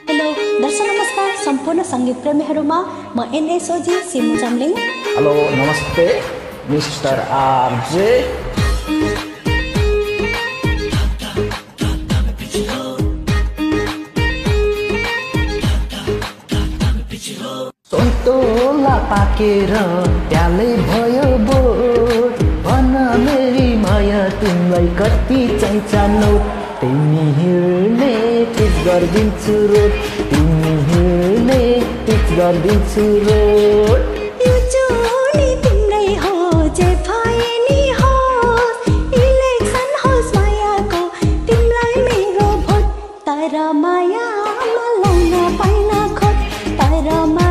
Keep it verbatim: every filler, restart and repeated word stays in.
Hello दर्शक नमस्कार सम्पूर्ण संगीत प्रेमीहरूमा म एनएसओजी सिमु जमलिङ। हेलो नमस्ते मिस्टर आरजे। सन्तोला पाकेर प्यालै भयो बोट, भन मेरी माया तिमीलाई कति चाहिन्छ नोट। तिमी हिँड्ने टिच गरिदिन्छु रोड, तिमी हिँड्ने टिच गरिदिन्छु रोड। यो जोडी तिम्रै हो जे भए नि होस्, इलेक्सन होस् मायाको तिमीलाई मेरो भोट। तर मायामा लाउन पाइन खोट, तर